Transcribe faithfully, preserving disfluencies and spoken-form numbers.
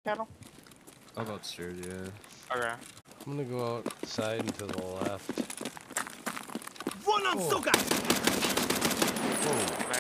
Cattle? I'll go upstairs, yeah. Okay. I'm gonna go outside and to the left. Won on Oh. Soga! Oh.